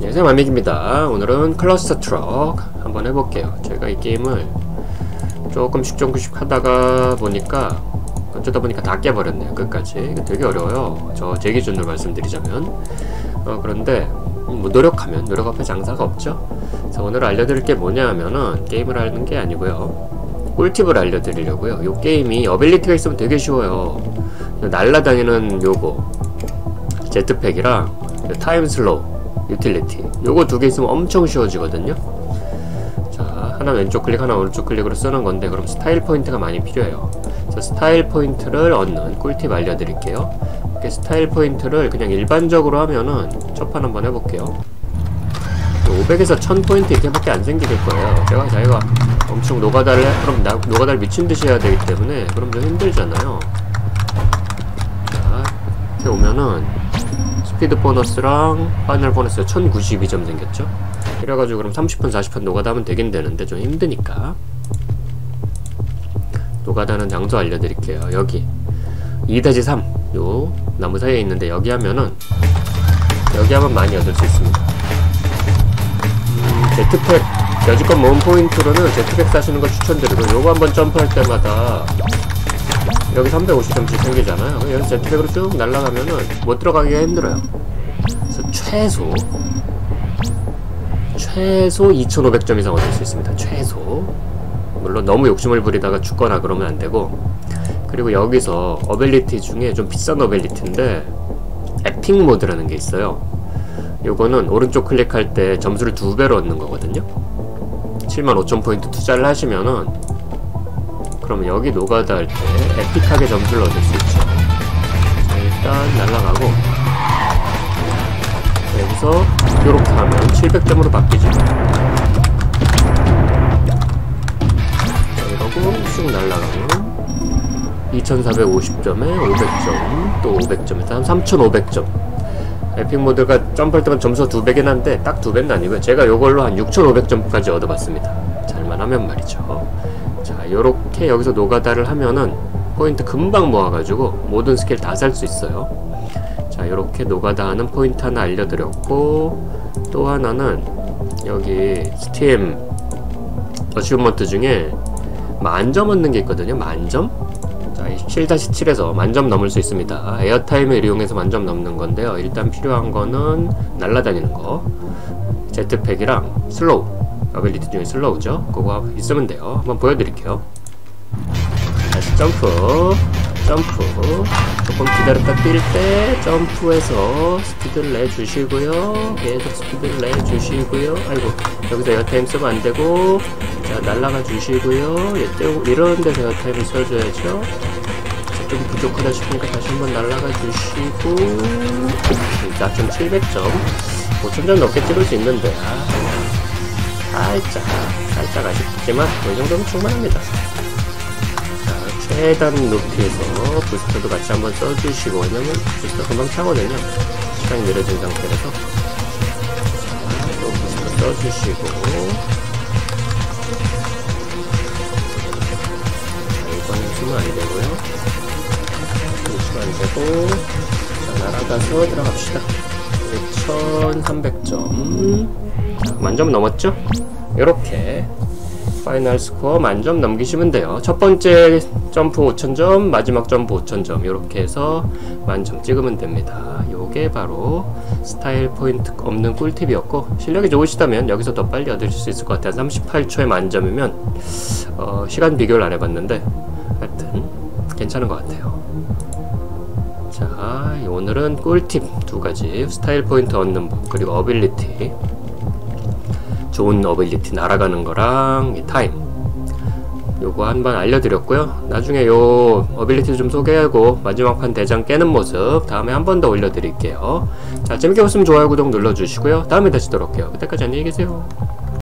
안녕하세요, 만믹입니다. 오늘은 클러스터 트럭 한번 해볼게요. 제가 이 게임을 조금씩 하다가 보니까 어쩌다 보니까 다 깨버렸네요. 끝까지. 이거 되게 어려워요. 제 기준으로 말씀드리자면 그런데 뭐 노력하면 노력 앞에 장사가 없죠. 그래서 오늘 알려드릴 게 뭐냐 하면은 게임을 하는 게 아니고요, 꿀팁을 알려드리려고요. 요 게임이 어빌리티가 있으면 되게 쉬워요. 날라다니는 요거 제트팩이랑 타임 슬로우 유틸리티, 요거 두 개 있으면 엄청 쉬워지거든요. 자, 하나 왼쪽 클릭, 하나 오른쪽 클릭으로 쓰는 건데, 그럼 스타일 포인트가 많이 필요해요. 그래서 스타일 포인트를 얻는 꿀팁 알려드릴게요. 이렇게 스타일 포인트를 그냥 일반적으로 하면은 첫판 한번 해볼게요. 500에서 1000포인트 이렇게밖에 안 생기실 거예요. 자기가 엄청 노가다를 그럼 노가다를 미친듯이 해야 되기 때문에 그럼 좀 힘들잖아요. 자, 이렇게 오면은 스피드 보너스랑 파이널 보너스가 1092점 생겼죠? 이래가지고 그럼 30분 40분 노가다 하면 되긴 되는데 좀 힘드니까 노가다는 장소 알려드릴게요. 여기 2-3 요 나무 사이에 있는데 여기 하면은 여기 하면 많이 얻을 수 있습니다. 제트팩 여지껏 모은 포인트로는 제트팩 사시는 거 추천드리고, 요거 한번 점프할 때마다 여기 350점씩 생기잖아요. 여기서 제트팩으로 쭉 날아가면은 못 들어가기가 힘들어요. 그래서 최소 2500점 이상 얻을 수 있습니다. 최소. 물론 너무 욕심을 부리다가 죽거나 그러면 안 되고. 그리고 여기서 어빌리티 중에 좀 비싼 어빌리티인데 에픽 모드라는 게 있어요. 요거는 오른쪽 클릭할 때 점수를 2배로 얻는 거거든요. 75,000포인트 투자를 하시면은 그러면 여기 노가다 할 때 에픽하게 점수를 얻을 수 있죠. 자, 일단 날아가고 여기서 이렇게 하면 700점으로 바뀌죠. 자, 이러고 쑥 날아가면 2450점에 500점, 또 500점에 한 3500점. 에픽 모드가 점프할 때만 점수가 2배긴 한데 딱 2배는 아니고요. 제가 요걸로 한 6500점까지 얻어봤습니다. 잘만 하면 말이죠. 자, 요렇게 여기서 노가다를 하면은 포인트 금방 모아가지고 모든 스킬 다 살 수 있어요. 자, 요렇게 노가다 하는 포인트 하나 알려드렸고, 또 하나는 여기 스팀 어치브먼트 중에 만점 얻는 게 있거든요. 만점? 자, 7-7에서 만점 넘을 수 있습니다. 에어타임을 이용해서 만점 넘는 건데요. 일단 필요한 거는 날아다니는 거, 제트팩이랑 슬로우, 어빌리티 중에 슬로우죠. 그거 있으면 돼요. 한번 보여드릴게요. 다시 점프. 조금 기다렸다 뛸 때 점프해서 스피드를 내주시고요. 계속 스피드를 내주시고요. 아이고, 여기서 에어타임 쓰면 안 되고, 자, 날아가 주시고요. 이런 데서 에어타임을 써줘야죠. 자, 좀 부족하다 싶으니까 다시 한번 날아가 주시고, 낙점 700점, 5000점 넘게 찍을 수 있는데, 살짝 아쉽지만 이 정도면 충분합니다. 자, 최단 높이에서 부스터도 같이 한번 써주시고, 왜냐면 부스터 금방 차거든요. 시간이 느려진 상태라서. 자, 또 부스터 써주시고, 자, 이거는 쓰면 안 되고요. 쓰면 안 되고, 자, 날아가서 들어갑시다. 1300점. 만점 넘었죠? 이렇게 파이널 스코어 만점 넘기시면 돼요. 첫 번째 점프 5000점, 마지막 점프 5000점, 이렇게 해서 만점 찍으면 됩니다. 요게 바로 스타일 포인트 없는 꿀팁이었고, 실력이 좋으시다면 여기서 더 빨리 얻으실 수 있을 것 같아요. 38초에 만점이면 시간 비교를 안 해봤는데 하여튼 괜찮은 것 같아요. 자, 오늘은 꿀팁 2가지, 스타일 포인트 얻는 법, 그리고 어빌리티, 좋은 어빌리티 날아가는 거랑 이 타임, 요거 한번 알려드렸고요. 나중에 요 어빌리티 좀 소개하고 마지막 판 대장 깨는 모습 다음에 한 번 더 올려드릴게요. 자, 재밌게 보셨으면 좋아요, 구독 눌러주시고요. 다음에 다시 돌아올게요. 그때까지 안녕히 계세요.